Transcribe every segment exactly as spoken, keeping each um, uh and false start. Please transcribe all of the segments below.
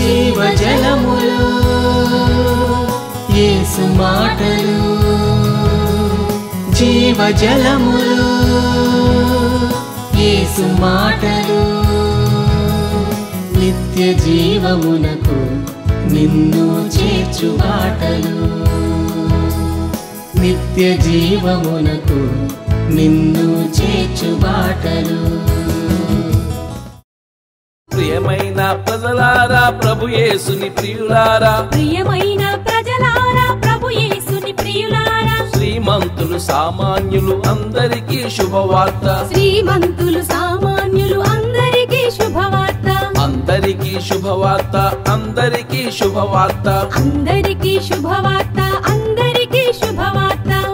జీవజలములు యేసు మాటలు జీవజలములు యేసు మాటలు నిత్య జీవమునకు నిన్ను చేర్చు బాటలు నిత్య జీవమునకు నిన్ను చేర్చు బాటలు ప్రియమైన ప్రజలారా ప్రభు యేసుని ప్రియులారా ప్రియమైన ప్రజలారా ప్రభు యేసుని ప్రియులారా శ్రీమంతులు సామాన్యులు అందరికీ శుభవార్త శ్రీమంతులు సామాన్యులు అందరికీ శుభవార్త అందరికీ శుభవార్త అందరికీ శుభవార్త అందరికీ శుభవార్త అందరికీ శుభవార్త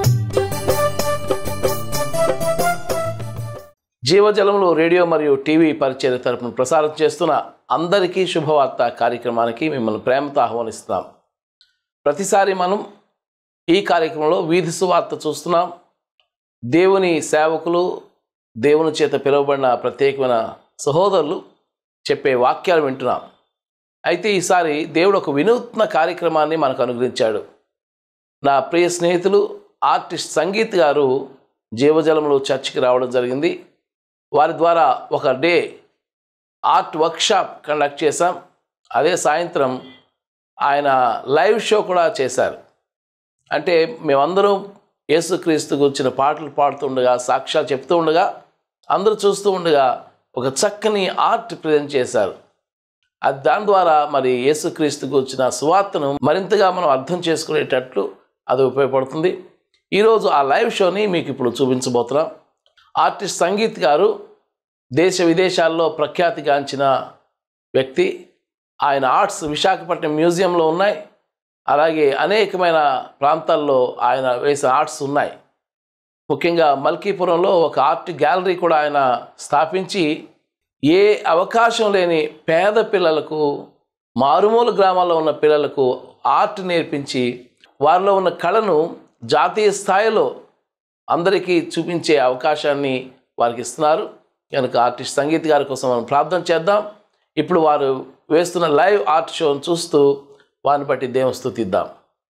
జీవజలంలో రేడియో మరియు టీవీ పరిచయ తరపున ప్రసారం చేస్తున్న అందరికీ శుభవార్త కార్యక్రమానికి మిమ్మల్ని ప్రేమతో ఆహ్వానిస్తున్నాం. ప్రతిసారి మనం ఈ కార్యక్రమంలో వీధి సువార్త చూస్తున్నాం. దేవుని సేవకులు, దేవుని చేత పిలువబడిన ప్రత్యేకమైన సహోదరులు చెప్పే వాక్యాలు వింటున్నాం. అయితే ఈసారి దేవుడు ఒక వినూత్న కార్యక్రమాన్ని మనకు అనుగ్రహించాడు. నా ప్రియ స్నేహితులు ఆర్టిస్ట్ సంగీత్ గారు జీవజలంలో చర్చికి రావడం జరిగింది. వారి ద్వారా ఒక డే ఆర్ట్ వర్క్షాప్ కండక్ట్ చేశాం. అదే సాయంత్రం ఆయన లైవ్ షో కూడా చేశారు. అంటే మేమందరం యేసుక్రీస్తు గురించిన పాటలు పాడుతుండగా, సాక్ష్యాలు చెప్తూ ఉండగా, అందరూ చూస్తూ ఉండగా ఒక చక్కని ఆర్ట్ ప్రజెంట్ చేశారు. అది దాని ద్వారా మరి యేసుక్రీస్తు గురించిన సువార్తను మరింతగా మనం అర్థం చేసుకునేటట్లు అది ఉపయోగపడుతుంది. ఈరోజు ఆ లైవ్ షోని మీకు ఇప్పుడు చూపించబోతున్నాం. ఆర్టిస్ట్ సంగీత్ గారు దేశ విదేశాల్లో ప్రఖ్యాతిగాంచిన వ్యక్తి. ఆయన ఆర్ట్స్ విశాఖపట్నం మ్యూజియంలో ఉన్నాయి. అలాగే అనేకమైన ప్రాంతాల్లో ఆయన వేసిన ఆర్ట్స్ ఉన్నాయి. ముఖ్యంగా మల్కీపురంలో ఒక ఆర్ట్ గ్యాలరీ కూడా ఆయన స్థాపించి ఏ అవకాశం లేని పేద పిల్లలకు, మారుమూల గ్రామాల్లో ఉన్న పిల్లలకు ఆర్ట్ నేర్పించి వారిలో ఉన్న కళను జాతీయ స్థాయిలో అందరికీ చూపించే అవకాశాన్ని వారికి ఇస్తున్నారు. కనుక ఆర్టిస్ట్ సంగీత్ గారి కోసం మనం ప్రార్థన చేద్దాం. ఇప్పుడు వారు వేస్తున్న లైవ్ ఆర్ట్ షోను చూస్తూ వారిని బట్టి దేవుని స్తుతిద్దాం.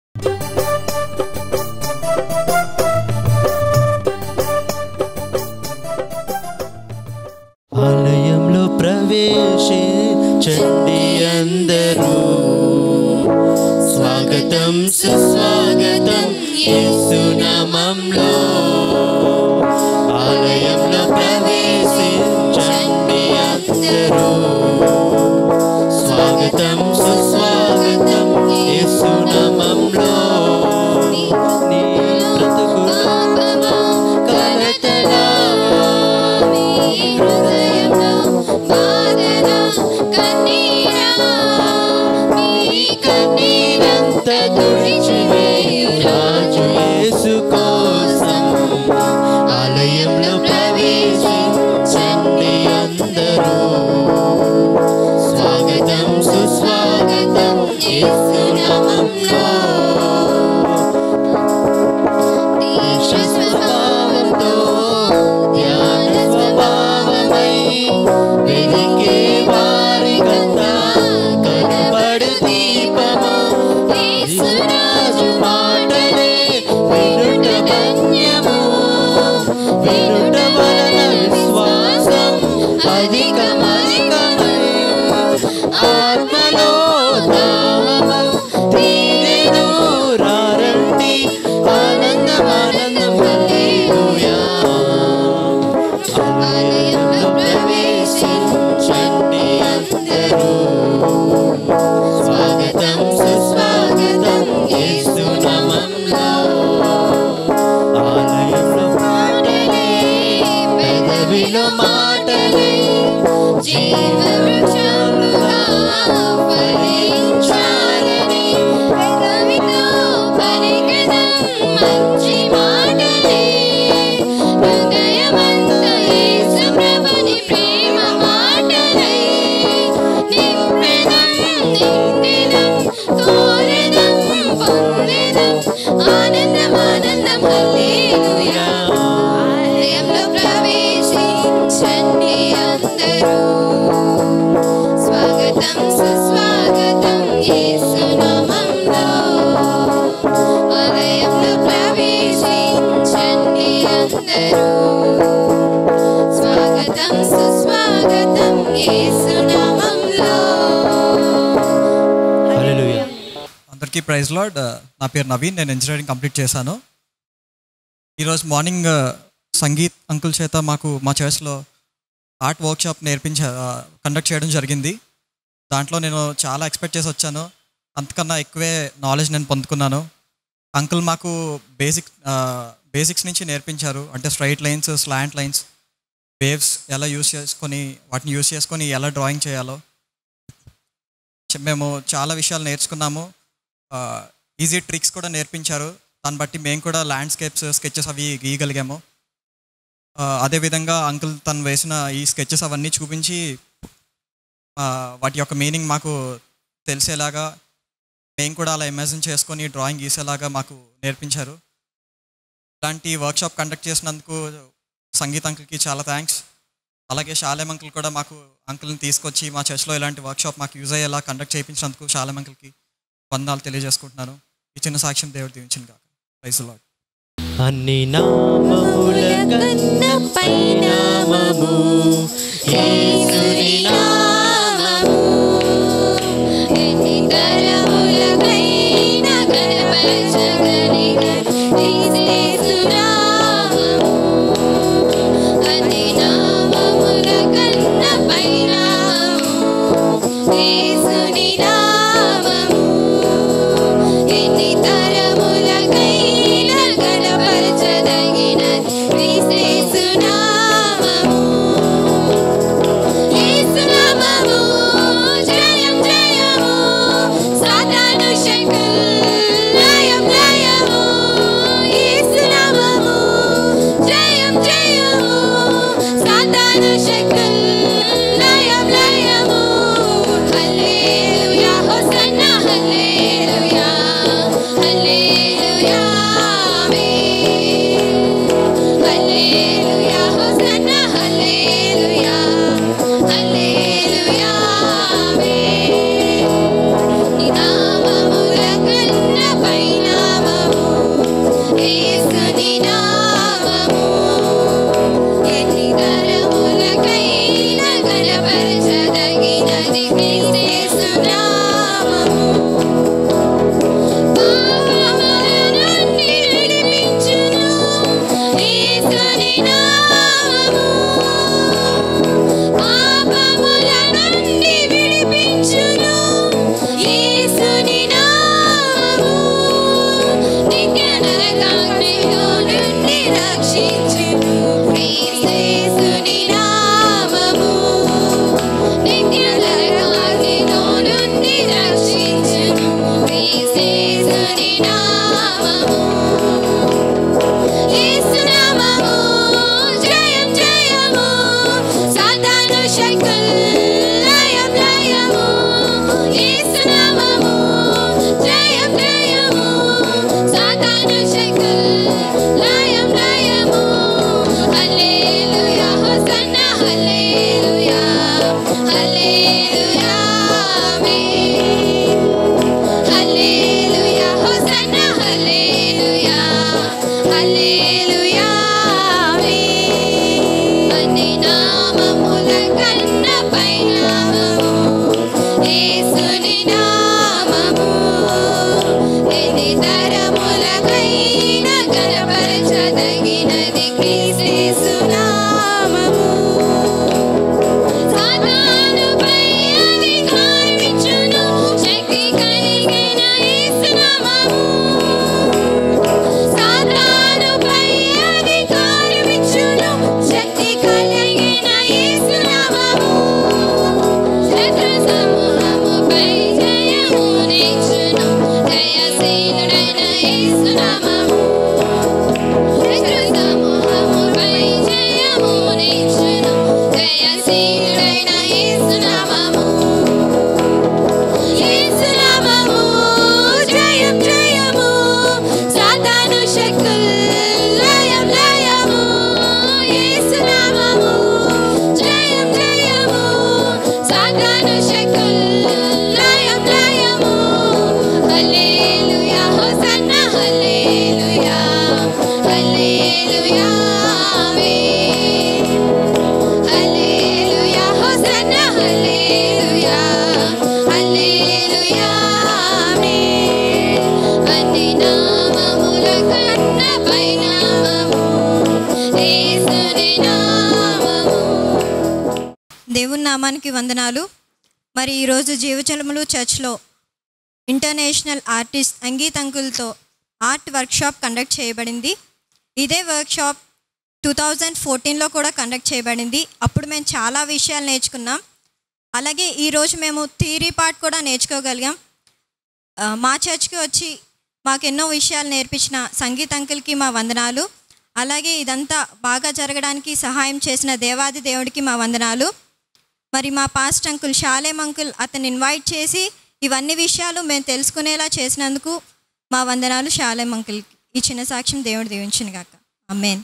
ఆలయంలో ప్రవేశించండి అందరూ, స్వాగతం సుస్వాగతం యేసు నామములో. ఆలయంలో ప్రవేశించండి అందరూ, స్వాగతం సుస్వాగతం యేసు నామములో. నీ బ్రతుకులో కలతలా, నీ హృదయంలో బాధన కన్నీరా, నీ కన్నీరంత తుడిచివేయు రాజు యేసు కోసం. ఆలయంలో ప్రవేశించండి అందరూ, స్వాగతం సుస్వాగతం యేసు నామములో. దీక్ష స్వభావంతో ధ్యాన స్వభావమై వెలిగే వారికంతా కనబడు దీపము. యేసురాజు మాటలే వినుట ధన్యము, వినుట వలన విశ్వాసం అధికమధికమై ఆత్మలో దాహము తీరెను. రారండి ఆనందం ఆనందం హల్లెలూయా. ఆలయంలో ప్రవేశించండి అందరూ, స్వాగతం సుస్వాగతం యేసు నామములో. ఆలయంలో మాటలే పెదవిలో మాటలే జీవవృక్షముగా ఫలించాలని పెదవితో పలికెదం మంచి మాటలే. హృదయమంతా యేసు ప్రభుని ప్రేమ మాటలై నింపెదం నిండెదం కోరెదం పొందెదం ఆనందం ఆనందం హల్లెలూయా. ఆలయంలో ప్రవేశించండి అందరూ. యేసు నామములో. హల్లెలూయా. అందరికీ ప్రైజ్ లార్డ్. నా పేరు నవీన్, నేను ఇంజనీరింగ్ కంప్లీట్ చేశాను. ఈరోజు మార్నింగ్ సంగీత్ అంకుల్ చేత మాకు మా చర్చ్లో ఆర్ట్ వర్క్షాప్ నేర్పించ కండక్ట్ చేయడం జరిగింది. దాంట్లో నేను చాలా ఎక్స్పెక్ట్ చేసి వచ్చాను, అంతకన్నా ఎక్కువే నాలెడ్జ్ నేను పొందుకున్నాను. అంకుల్ మాకు బేసిక్ బేసిక్స్ నుంచి నేర్పించారు. అంటే straight lines, slant lines, waves ఎలా యూస్ చేసుకొని వాటిని యూస్ చేసుకొని ఎలా డ్రాయింగ్ చేయాలో మేము చాలా విషయాలు నేర్చుకున్నాము. ఈజీ ట్రిక్స్ కూడా నేర్పించారు. దాన్ని బట్టి మేము కూడా ల్యాండ్స్కేప్స్, స్కెచెస్ అవి గీయగలిగాము. అదేవిధంగా అంకుల్ తను వేసిన ఈ స్కెచెస్ అవన్నీ చూపించి వాటి యొక్క మీనింగ్ మాకు తెలిసేలాగా, మేము కూడా అలా ఇమాజిన్ చేసుకొని డ్రాయింగ్ గీసేలాగా మాకు నేర్పించారు. ఇలాంటి వర్క్షాప్ కండక్ట్ చేసినందుకు సంగీత్ అంకుల్కి చాలా థ్యాంక్స్. అలాగే షాలేం అంకుల్ కూడా మాకు అంకుల్ని తీసుకొచ్చి మా చర్చ్లో ఇలాంటి వర్క్షాప్ మాకు యూజ్ అయ్యేలా కండక్ట్ చేయించినందుకు షాలేం అంకుల్కి వందనాలు తెలియజేసుకుంటున్నాను. ఈ చిన్న సాక్ష్యం దేవుడు దీవించింది కాక. Praise the Lord. అన్ని నామముల కన్నా పై నామము యేసుని నామము. ఎన్ని తరములకైనా కనపరచగలిగిన యేసు నామము. అన్ని నామముల కన్నా పై నామము యేసుని నామము. ఎన్ని తరములకైనా కనపరచదగిన యేసు నామము. యేసు నామము జయం జయము, సాతాను శక్తులు లయం లయము. యేసు నామము జయం జయము, సాతాను శక్తులు లయం లయము. Hallelujah hosanna hallelujah hallelujah amen. Hallelujah hosanna hallelujah hallelujah amen. నీ నామముల కన్నా పై నామము యేసుని నామము. ఎన్ని తరములకైనా కనపరచదగినది యేసు నామము. పాపముల నుండి విడిపించును యేసుని నామము. పాపముల నుండి విడిపించును యేసుని నామము. నిత్య నరకాగ్నిలో నుండి రక్షించును యేసుని నామము. నిత్య నరకాగ్నిలో నుండి రక్షించును యేసుని నామము. యేసు నామము జయం జయము, సాతాను శక్తులు లయం లయము. యేసు నామము జయం జయము, సాతాను శక్తులు లయం లయము. Hallelujah hosanna hallelujah hallelujah amen. Hallelujah hosanna hallelujah hallelujah amen. అన్ని నామముల కన్నా పై నామము యేసుని నామము. ఎన్ని తరములకైనా కనపరచదగినది యేసు నామము. సాతానుపై అధికారమిచ్చును శక్తి కలిగిన యేసు నామము. సాతానుపై అధికారమిచ్చును శక్తి కలిగిన యేసు నామము. శత్రు సమూహముపై జయమునిచ్చును జయశీలుడైన యేసు నామము. శత్రు సమూహముపై జయమునిచ్చును జయశీలుడైన యేసు నామము. యేసు నామము జయం జయము, సాతాను శక్తులు లయం లయము. యేసు నామము జయం జయము, సాతాను శక్తులు లయం లయము. Hallelujah hosanna hallelujah hallelujah amen. Hallelujah hosanna దేవుని నామానికి వందనాలు. మరి ఈరోజు జీవజలములు చర్చ్లో ఇంటర్నేషనల్ ఆర్టిస్ట్ అంగీత్ అంకుల్తో ఆర్ట్ వర్క్షాప్ కండక్ట్ చేయబడింది. ఇదే వర్క్షాప్ టూ థౌజండ్ ఫోర్టీన్లో కూడా కండక్ట్ చేయబడింది. అప్పుడు మేము చాలా విషయాలు నేర్చుకున్నాం. అలాగే ఈరోజు మేము థియరీ పార్ట్ కూడా నేర్చుకోగలిగాం. మా చర్చ్కి వచ్చి మాకు ఎన్నో విషయాలు నేర్పించిన సంగీత్ అంకుల్కి మా వందనాలు. అలాగే ఇదంతా బాగా జరగడానికి సహాయం చేసిన దేవాది దేవుడికి మా వందనాలు. మరి మా పాస్ట్ అంకుల్ షాలేం అంకుల్ అతను ఇన్వైట్ చేసి ఇవన్నీ విషయాలు మేము తెలుసుకునేలా చేసినందుకు మా వందనాలు షాలేం అంకుల్కి. ఈ చిన్న సాక్ష్యం దేవుడు దీవించును గాక. ఆమేన్.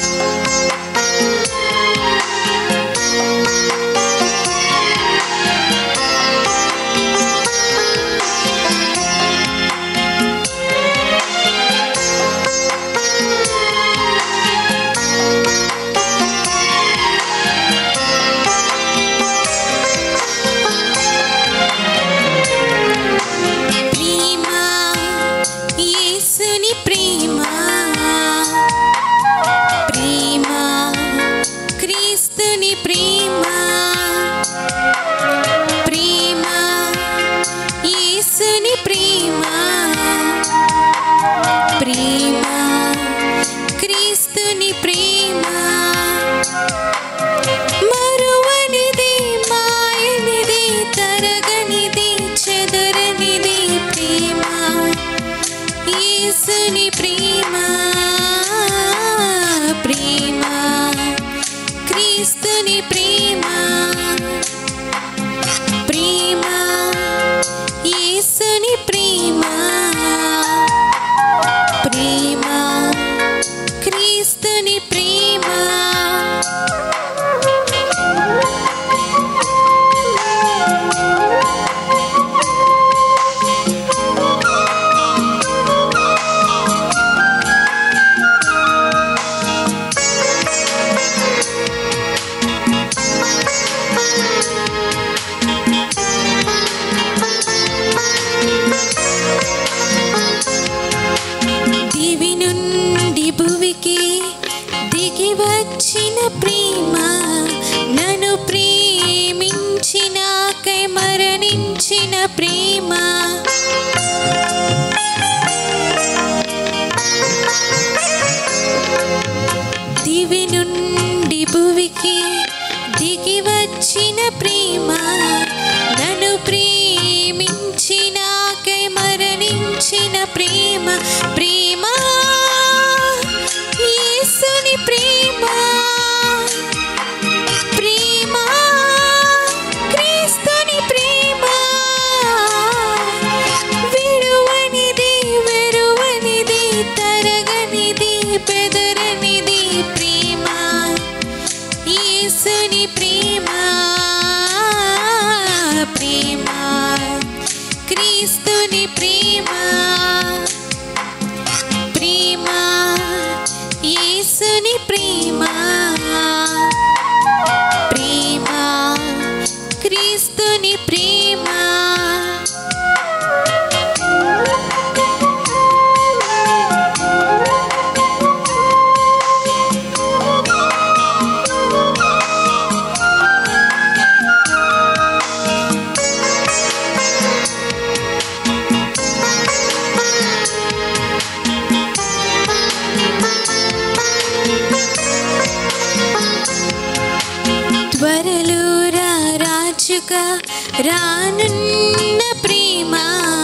రానున్న ప్రేమ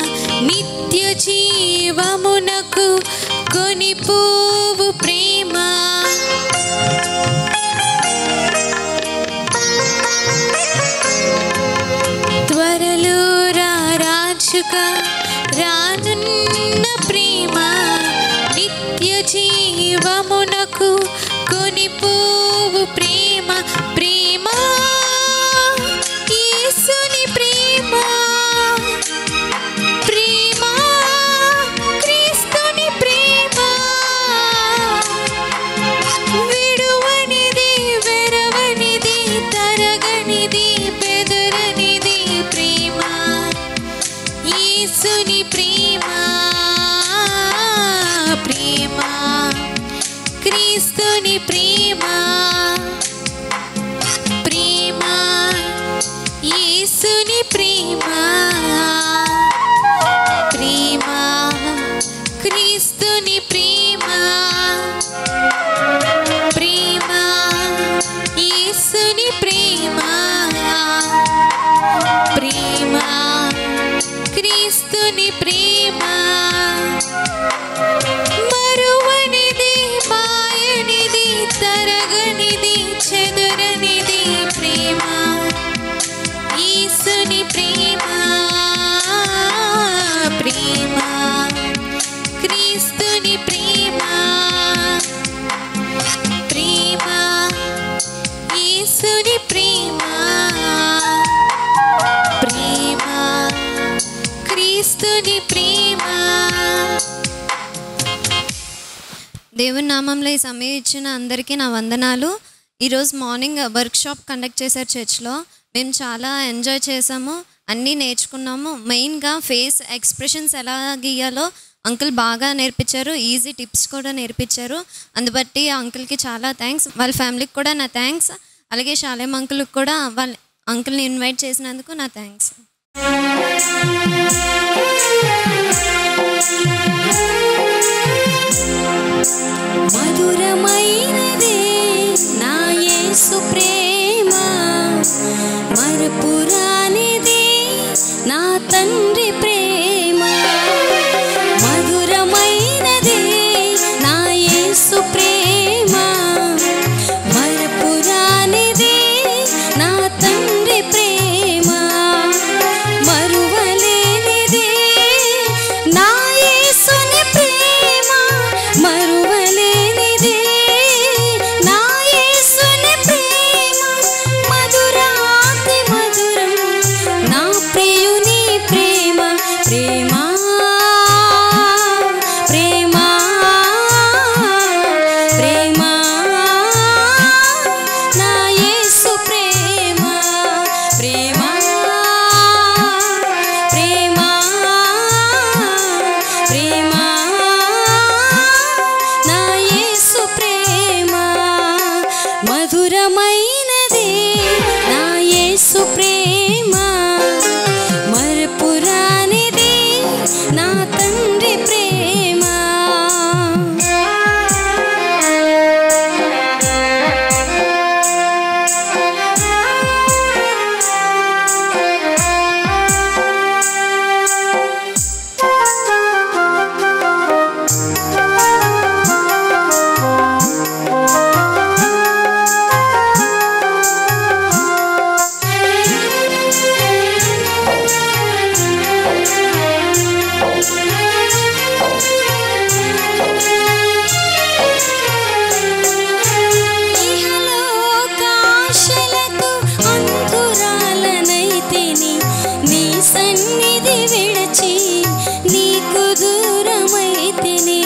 నిత్య జీవమునకు కొనిపోవు ప్రేమ త్వరలో రాజుగా రానున్న ప్రేమ నిత్య జీవమునకు కొనిపోవు ప్రేమ ప్రేమ యేసుని ప్రేమ ప్రేమ క్రీస్తుని ప్రేమ విడువనిది వెరవనిది తరగనిది బెదరనిది ప్రేమ యేసుని ప్రేమ ప్రేమ దేవుని నామంలో ఈ సమయం ఇచ్చిన అందరికీ నా వందనాలు. ఈరోజు మార్నింగ్ వర్క్ షాప్ కండక్ట్ చేశారు చర్చ్లో. మేము చాలా ఎంజాయ్ చేసాము, అన్నీ నేర్చుకున్నాము. మెయిన్గా ఫేస్ ఎక్స్ప్రెషన్స్ ఎలా గీయాలో అంకుల్ బాగా నేర్పించారు, ఈజీ టిప్స్ కూడా నేర్పించారు. అందుబట్టి ఆ అంకుల్కి చాలా థ్యాంక్స్. వాళ్ళ ఫ్యామిలీకి కూడా నా థ్యాంక్స్. అలాగే శాలేం అంకుల్కి కూడా వాళ్ళ అంకుల్ని ఇన్వైట్ చేసినందుకు నా థ్యాంక్స్. మధురమైనదే నా యేసు ప్రేమ, మరపురానిదే నా తండ్రి ప్రేమ. మధురమైనదే నా యేసు ప్రేమ, మరపురానిదే నా తండ్రి ప్రేమ. మరువలేనిదే నా యేసుని ప్రేమ, మరువలేనిదే నా యేసుని ప్రేమ. మధురాతి మధురం నా ప్రియుని ప్రేమ, ప్రేమ ప్రేమ ప్రేమ నా యేసు ప్రేమ, ప్రేమ ప్రేమ ప్రేమ నా యేసు ప్రేమ. మధురమైనదే నా యేసు ప్రేమ, మరపురానిదే నా తండ్రి ప్రేమ. ఇహలోకాశలకు అంకురాలనైతిని, నీ సన్నిధి విడచి నీకు దూరమైతిని.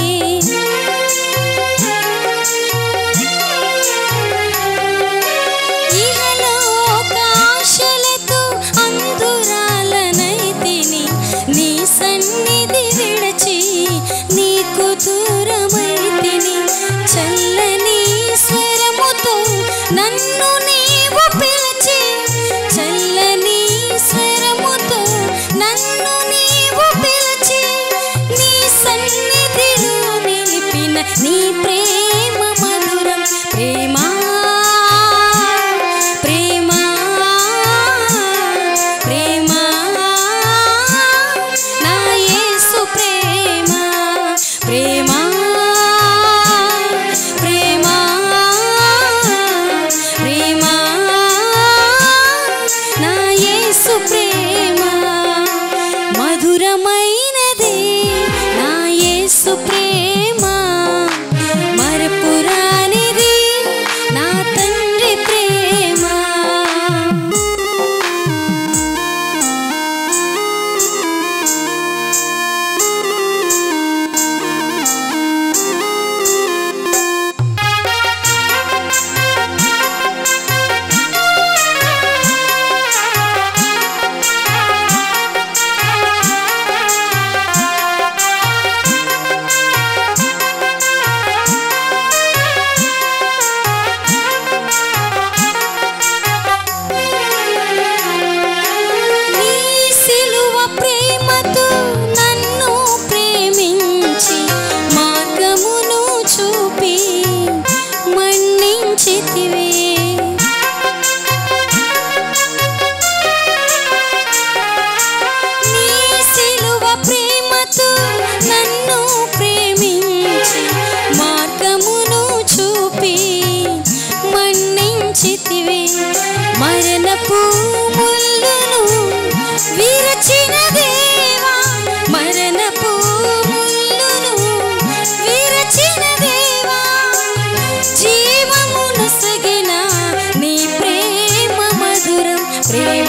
ఇహలోకాశలకు అంకురాలనైతిని, నీ సన్నిధి విడచి నీకు దూరమైతిని. చల్లని స్వరముతో నన్ను నీవు పిలిచి, చల్లని స్వరముతో నన్ను నీవు పిలిచి, నీ సన్నిధిలో నిలిపిన నీ ప్రేమ మధురం. ప్రేమ ప్రేమ ప్రేమ నా యేసు ప్రేమ, ప్రేమ ప్రేమ ప్రేమ నా యేసు ప్రేమ. మధురమైనదే నా యేసు ప్రేమ, మరపురానిదే నా తండ్రి ప్రేమ. నీ సిలువ ప్రేమతో నన్ను ప్రేమించి, మార్గమును చూపి మన్నించితివే. నీ సిలువ ప్రేమతో నన్ను ప్రేమించి, మార్గమును చూపి మన్నించితివే. మరణపు ముళ్ళును విరచిన దేవా, మరణపు ముళ్ళును విరచిన దేవా, జీవమును సగిన నీ ప్రేమ మధురం. ప్రేమ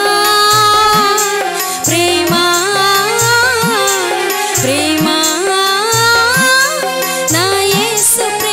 ప్రేమ ప్రేమ నా యేసు ప్రేమ.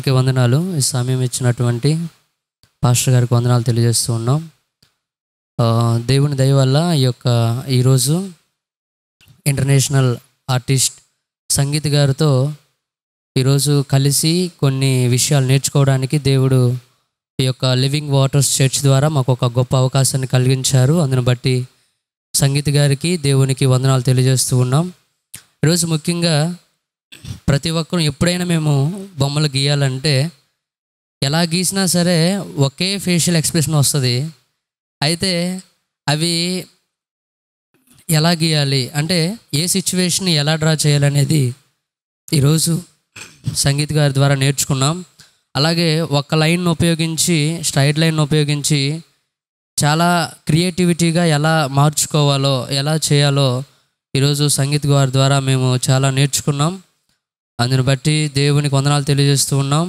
అందరికీ వందనాలు. ఈ సమయం ఇచ్చినటువంటి పాస్టర్ గారికి వందనాలు తెలియజేస్తూ ఉన్నాం. దేవుని దయ వల్ల ఈ యొక్క ఈరోజు ఇంటర్నేషనల్ ఆర్టిస్ట్ సంగీత్ గారితో ఈరోజు కలిసి కొన్ని విషయాలు నేర్చుకోవడానికి దేవుడు ఈ యొక్క లివింగ్ వాటర్స్ చర్చ్ ద్వారా మాకు ఒక గొప్ప అవకాశాన్ని కలిగించారు. అందును బట్టి సంగీత్ గారికి దేవునికి వందనాలు తెలియజేస్తూ ఉన్నాం. ఈరోజు ముఖ్యంగా ప్రతి ఒక్కరు ఎప్పుడైనా మేము బొమ్మలు గీయాలంటే ఎలా గీసినా సరే ఒకే ఫేషియల్ ఎక్స్ప్రెషన్ వస్తుంది. అయితే అవి ఎలా గీయాలి అంటే ఏ సిచ్యువేషన్ ఎలా డ్రా చేయాలనేది ఈరోజు సంగీత్ గారి ద్వారా నేర్చుకున్నాం. అలాగే ఒక లైన్ ఉపయోగించి స్ట్రైట్ లైన్ ఉపయోగించి చాలా క్రియేటివిటీగా ఎలా మార్చుకోవాలో ఎలా చేయాలో ఈరోజు సంగీత్ గారి ద్వారా మేము చాలా నేర్చుకున్నాం. అందుని బట్టి దేవునికి వందనాలు తెలియజేస్తూ ఉన్నాం.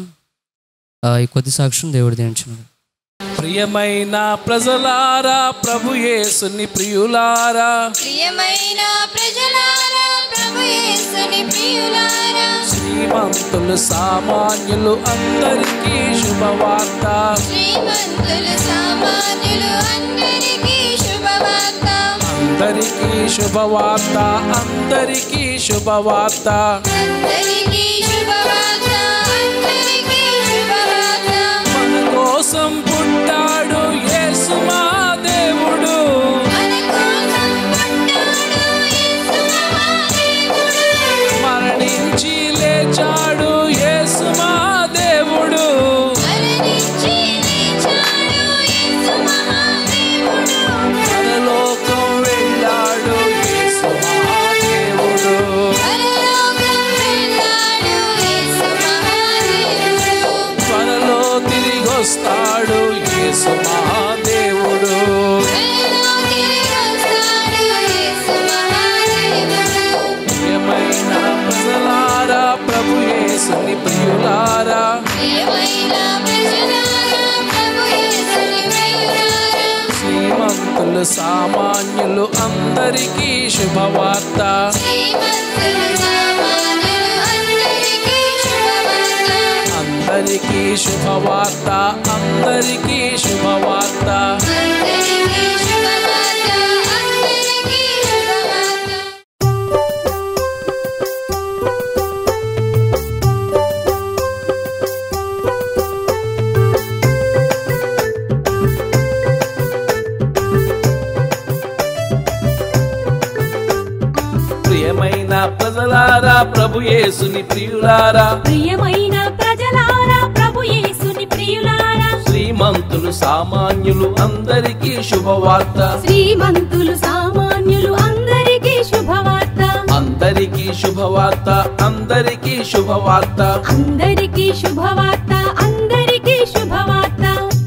ఈ కొద్ది సాక్ష్యం దేవుడు దీవించును. ప్రియమైన ప్రజలారా, ప్రభు యేసుని ప్రియులారా, ప్రియమైన ప్రజలారా, ప్రభు యేసుని ప్రియులారా, శ్రీమంతులు సామాన్యులు అందరికీ శుభవార్త, శ్రీమంతులు సామాన్యులు అందరికీ శుభవార్త, అందరికీ శుభవార్త, అందరికీ శుభవార్త, అందరికీ శుభవార్త, అందరికీ శుభవార్త. మన కోసం పుట్టాడు యేసు మా దేవుడు, మన కోసం పుట్టాడు యేసు మా దేవుడు, మరణించి లేచాడు యేసు మా దేవుడు, మరణించి లేచాడు యేసు మా దేవుడు, పరలోకం వెళ్ళాడు యేసు మా దేవుడు, పరలోకం వెళ్ళాడు యేసు మా దేవుడు, త్వరలో తిరిగి వస్తాడు యేసు మా దేవుడు. త్వరలో తిరిగి వస్తాడు యేసు మా దేవుడు. ప్రియమైన ప్రజలారా, ప్రభు యేసుని ప్రియులారా, ప్రియమైన ప్రజలారా, ప్రభు యేసుని ప్రియులారా, శ్రీమంతులు సామాన్యులు అందరికీ శుభవార్త, శ్రీమంతులు సామాన్యులు అందరికీ శుభవార్త, అందరికీ శుభవార్త, అందరికీ శుభవార్త. అందరికీ శుభవార్త, అందరికీ శుభవార్త. ప్రియమైన ప్రజలారా, ప్రభు యేసుని ప్రియులారా, ప్రియమైన ప్రజలారా, ప్రభు యేసుని ప్రియులారా, శ్రీమంతులు సామాన్యులు అందరికీ శుభవార్త, శ్రీమంతులు సామాన్యులు అందరికీ శుభవార్త, అందరికీ శుభవార్త, అందరికీ శుభవార్త. అందరికీ శుభవార్త, అందరికీ శుభవార్త.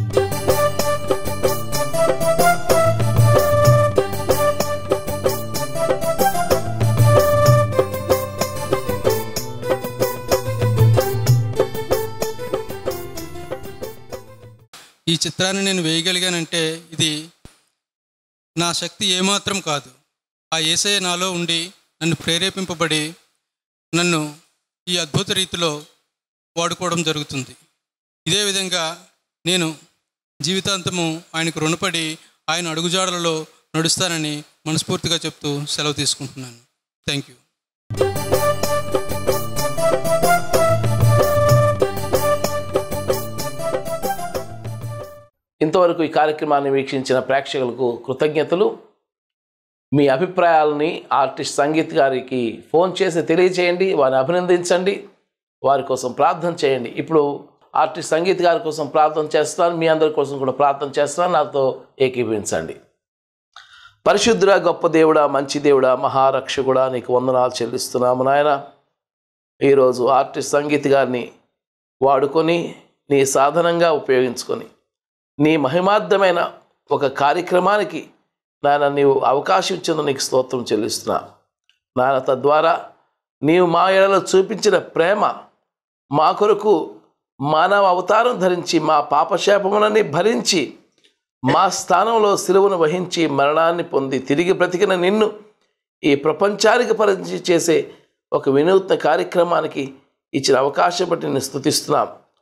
ఈ చిత్రాన్ని నేను వేయగలిగానంటే ఇది నా శక్తి ఏమాత్రం కాదు. ఆ యేసయ్య నాలో ఉండి నన్ను ప్రేరేపింపబడి నన్ను ఈ అద్భుత రీతిలో వాడుకోవడం జరుగుతుంది. ఇదే విధంగా నేను జీవితాంతము ఆయనకు రుణపడి ఆయన అడుగుజాడలలో నడుస్తానని మనస్ఫూర్తిగా చెప్తూ సెలవు తీసుకుంటున్నాను. Thank you. ఇంతవరకు ఈ కార్యక్రమాన్ని వీక్షించిన ప్రేక్షకులకు కృతజ్ఞతలు. మీ అభిప్రాయాలని ఆర్టిస్ట్ సంగీత్ గారికి ఫోన్ చేసి తెలియచేయండి, వారిని అభినందించండి, వారి కోసం ప్రార్థన చేయండి. ఇప్పుడు ఆర్టిస్ట్ సంగీత్ గారి కోసం ప్రార్థన చేస్తున్నాను, మీ అందరి కోసం కూడా ప్రార్థన చేస్తున్నాను, నాతో ఏకీభవించండి. పరిశుద్ధుడా, గొప్ప దేవుడా, మంచి దేవుడా, మహారక్షకుడా, నీకు వందనాలు చెల్లిస్తున్నాము నాయన. ఈరోజు ఆర్టిస్ట్ సంగీత్ గారిని వాడుకొని నీ సాధనంగా ఉపయోగించుకొని నీ మహిమార్థమైన ఒక కార్యక్రమానికి నాయన నీవు అవకాశం ఇచ్చిన నీకు స్తోత్రం చెల్లిస్తున్నా నాయన. తద్వారా నీవు మా ఎడలో చూపించిన ప్రేమ మా కొరకు మానవ అవతారం ధరించి మా పాపశాపములని భరించి మా స్థానంలో సిలువను వహించి మరణాన్ని పొంది తిరిగి బ్రతికిన నిన్ను ఈ ప్రపంచానికి పరిచయం చేసే ఒక వినూత్న కార్యక్రమానికి ఇచ్చిన అవకాశం బట్టి నేను స్తుతిస్తున్నాం.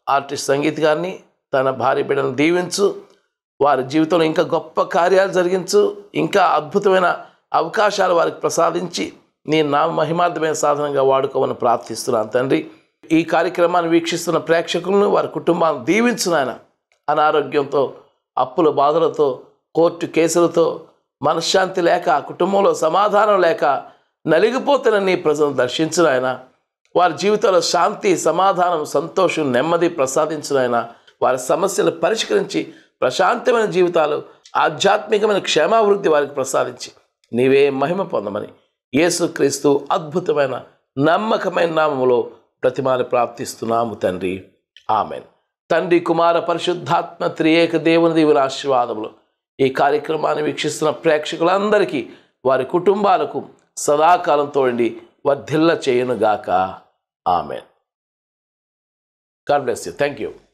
ఆర్టిస్ట్ సంగీత్ గారిని, తన భార్య బిడ్డలను దీవించు, వారి జీవితంలో ఇంకా గొప్ప కార్యాలు జరిగించు, ఇంకా అద్భుతమైన అవకాశాలు వారికి ప్రసాదించి నీ నామ మహిమార్థమైన సాధనంగా వాడుకోమని ప్రార్థిస్తున్నాను తండ్రి. ఈ కార్యక్రమాన్ని వీక్షిస్తున్న ప్రేక్షకులను, వారి కుటుంబాన్ని దీవించు నాయన. అనారోగ్యంతో, అప్పుల బాధలతో, కోర్టు కేసులతో, మనశ్శాంతి లేక, కుటుంబంలో సమాధానం లేక నలిగిపోతున్న నీ ప్రజలను దర్శించు నాయన. వారి జీవితంలో శాంతి, సమాధానం, సంతోషం, నెమ్మది ప్రసాదించు నాయన. వారి సమస్యలు పరిష్కరించి ప్రశాంతమైన జీవితాలు, ఆధ్యాత్మికమైన క్షేమాభివృద్ధి వారికి ప్రసాదించి నీవే మహిమ పొందమని యేసుక్రీస్తు అద్భుతమైన నమ్మకమైన నామములో ప్రతిమాని ప్రార్థిస్తున్నాము తండ్రి. ఆమెన్. తండ్రి, కుమార, పరిశుద్ధాత్మ త్రియేక దేవుని దీవుల ఆశీర్వాదములు ఈ కార్యక్రమాన్ని వీక్షిస్తున్న ప్రేక్షకులందరికీ, వారి కుటుంబాలకు సదాకాలం తోడండి వర్ధిల్ల చేయునుగాక. Amen. God bless you. Thank you.